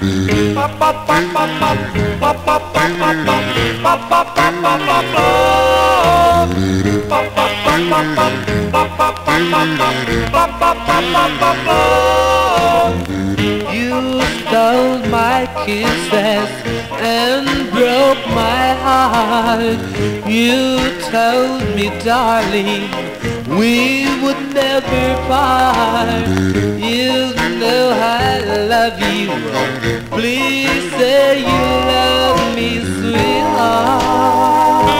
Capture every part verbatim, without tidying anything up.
You stole my kisses and broke my heart. You told me, darling, we would never part. You know I love you. Please say you love me, sweetheart.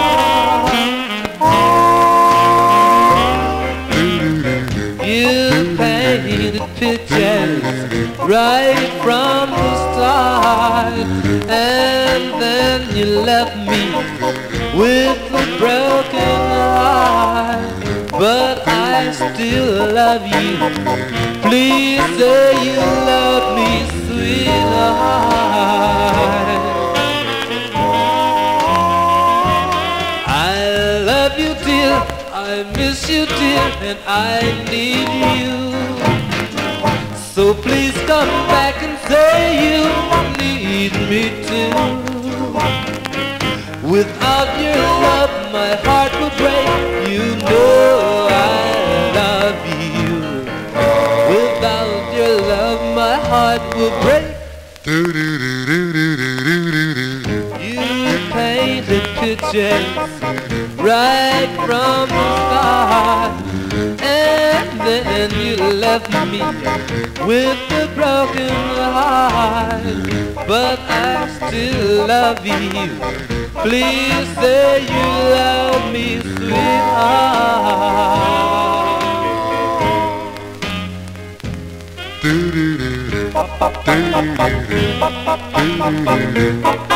You painted pictures right from the start, and then you left me with a broken heart. But I still love you. Please say you love me, sweetheart. I love you, dear. I miss you, dear, and I need you. So please come back and say you need me too. Without your love, my heart will break. You know I love you. Without your love, my heart will break. You painted pictures right from the start, and then you left me with a broken heart. But I still love you. Please say you love me, sweetheart.